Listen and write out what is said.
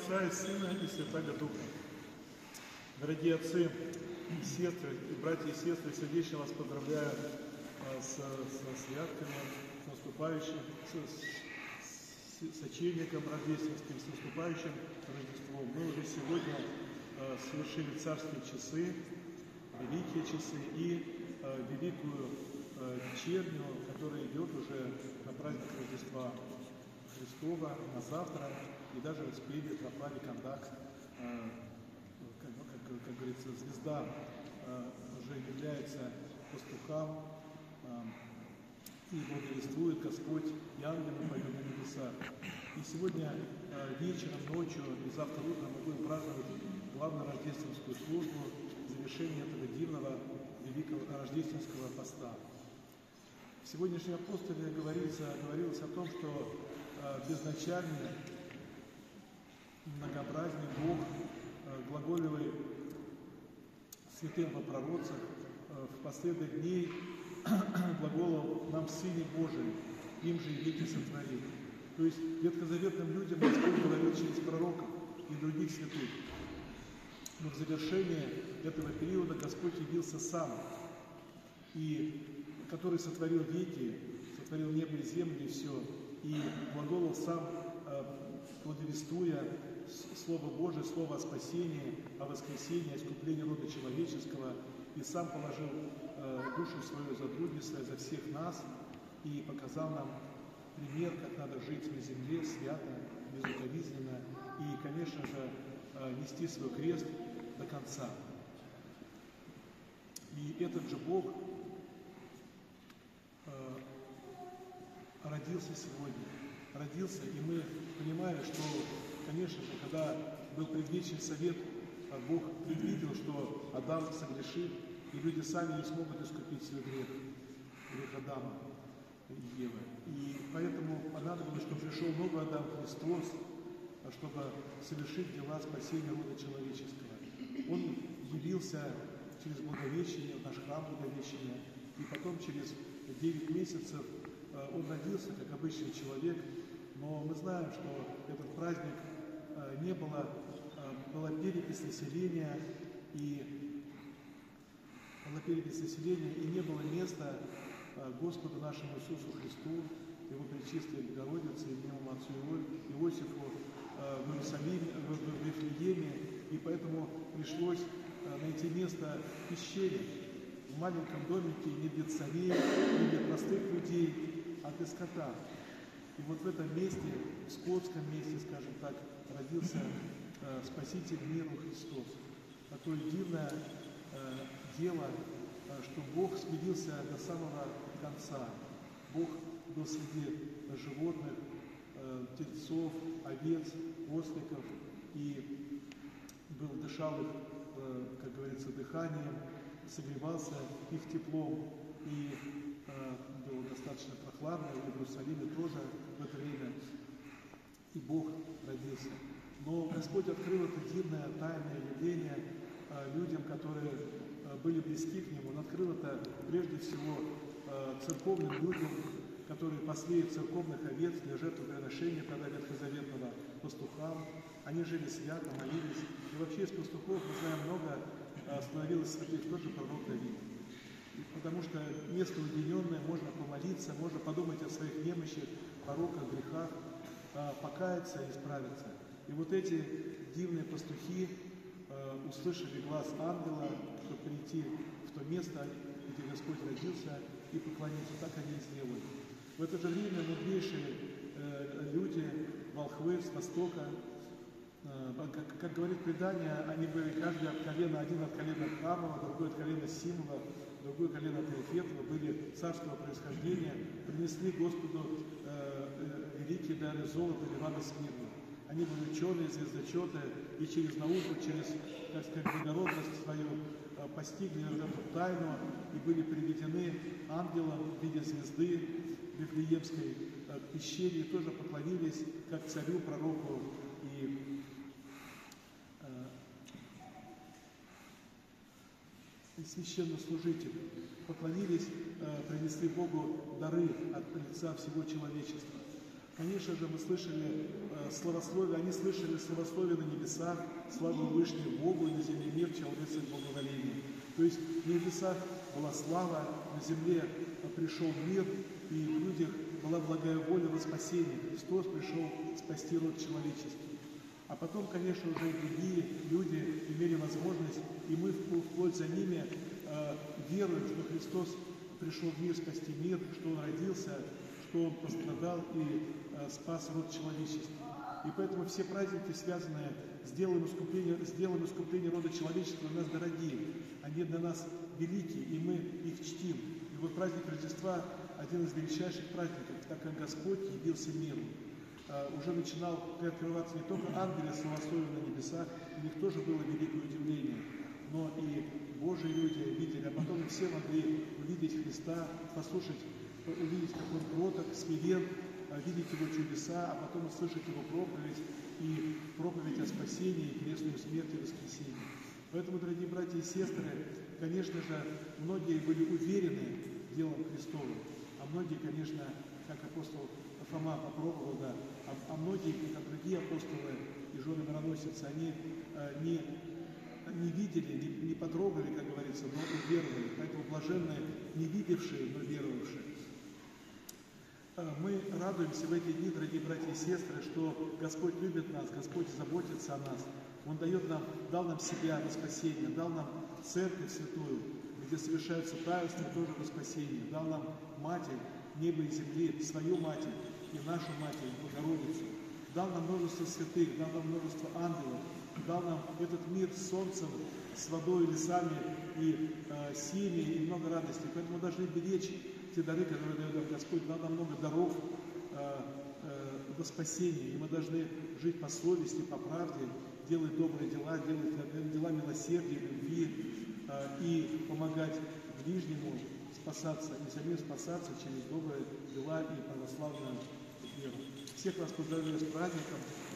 Отца и Сына и Святаго Духа. Дорогие отцы и сестры, и братья и сестры, сердечно вас поздравляю со святками, с наступающим, с очельником рождественским, с наступающим Рождеством. Мы уже сегодня совершили царские часы, великие часы и великую вечерню, которая идет уже на праздник Рождества Христова, на завтра, и даже воспели тропали Кандак, как говорится, звезда уже является пастухам, и благовествует Господь, и ангелы поют на небесах. И сегодня вечером, ночью и завтра утром мы будем праздновать главную рождественскую службу, завершение этого дивного великого рождественского поста. В сегодняшнем апостоле говорилось о том, что безначальный, многообразный Бог глаголевый святым во пророцах в последних дней глаголов нам в Сыне Божием, им же и веки сотворить. То есть ветхозаветным людям Господь говорил через пророков и других святых. Но в завершение этого периода Господь явился Сам, и который сотворил веки, сотворил небо и землю и все, и глаголов Сам, благовествуя Слово Божие, Слово о спасении, о воскресении, о искуплении рода человеческого, и Сам положил душу свою за други свои, за всех нас, и показал нам пример, как надо жить на земле свято, безукоризненно, и, конечно же, нести свой крест до конца. И этот же Бог родился сегодня. Родился, и мы понимали, что, конечно же, когда был предвечный совет, Бог предвидел, что Адам согрешит, и люди сами не смогут искупить свой грех Адама и Евы. И поэтому понадобилось, чтобы пришел новый Адам Христос, чтобы совершить дела спасения рода человеческого. Он явился через Благовещение, наш храм Благовещения, и потом через 9 месяцев он родился, как обычный человек, но мы знаем, что этот праздник была перепись населения, и не было места Господу нашему Иисусу Христу, Его Пречистой Богородице, Его Отцу Иосифу в Иерусалиме, в Вифлееме, и поэтому пришлось найти место в пещере, в маленьком домике, не для царей, не для простых людей, а для скота. И вот в этом месте, в скотском месте, скажем так, родился Спаситель миру Христос. Такое дивное дело, что Бог смирился до самого конца. Бог был среди животных, тельцов, овец, осликов, и дышал их, как говорится, дыханием, согревался их теплом, и было достаточно прохладно, и в Иерусалиме тоже в это время, и Бог родился. Но Господь открыл это дивное, тайное явление людям, которые были близки к Нему. Он открыл это прежде всего церковным людям, которые пасли церковных овец для жертвоприношения тогда ветхозаветного пастухам. Они жили свято, молились. И вообще из пастухов, мы знаем, много становилось святых, тот же пророк Давид. Потому что место уединенное, можно помолиться, можно подумать о своих немощах, пороках, грехах, покаяться и исправиться. И вот эти дивные пастухи услышали глаз ангела, чтобы прийти в то место, где Господь родился, и поклониться. Так они и сделали. В это же время мудрейшие люди, волхвы с востока, как говорит предание, они были каждый от колена, один от колена Хамова, другой от колена Симова, другой колено Теофетова, были царского происхождения, принесли Господу великие дары золота, ливана смирного. Они были ученые, звездочеты, и через науку, через, так сказать, благородность свою постигли эту тайну и были приведены ангелом в виде звезды Вифлеемской к пещере, и тоже поклонились как царю, пророку и священнослужителю. Поклонились, принесли Богу дары от лица всего человечества. Конечно же, мы слышали славословие, они слышали славословие на небесах, славу Вышнему Богу, и на земле мир, человеческое благоволение. То есть на небесах была слава, на земле пришел мир, и в людях была благая воля во спасение. Христос пришел спасти род человеческий. А потом, конечно, уже другие люди имели возможность, и мы вплоть за ними веруем, что Христос пришел в мир спасти мир, что Он родился, что Он пострадал и спас род человеческий. И поэтому все праздники, связанные с делом искупления рода человечества, для нас дорогие, они для нас великие, и мы их чтим. И вот праздник Рождества – один из величайших праздников, так как Господь явился миру. Уже начинал открываться не только ангелы славословия на небесах, у них тоже было великое удивление, но и Божьи люди видели, а потом и все могли увидеть Христа, послушать, увидеть, как Он кроток, смирен, видеть Его чудеса, а потом услышать Его проповедь и проповедь о спасении, крестную смерти и воскресении. Поэтому, дорогие братья и сестры, конечно же, многие были уверены делом Христовым, а многие, конечно, как апостол Фома попробовал, да, а многие, как другие апостолы и жены мироносицы, они не видели, не потрогали, как говорится, но уверовали. Поэтому блаженные, не видевшие, но веровавшие. Мы радуемся в эти дни, дорогие братья и сестры, что Господь любит нас, Господь заботится о нас. Он дал нам себя во спасение, дал нам церковь святую, где совершаются таинства тоже во спасение, дал нам Матерь неба и земли, свою Матерь и нашу Матерь, Богородицу. Дал нам множество святых, дал нам множество ангелов, дал нам этот мир с солнцем, с водой, лесами и семьей, и много радости. Поэтому мы должны беречь те дары, которые дает нам Господь, дал нам много даров во спасение, и мы должны жить по совести, по правде, делать добрые дела, делать дела милосердия, любви и помогать ближнему спасаться и самим спасаться через добрые дела и православную веру. Всех вас поздравляю с праздником.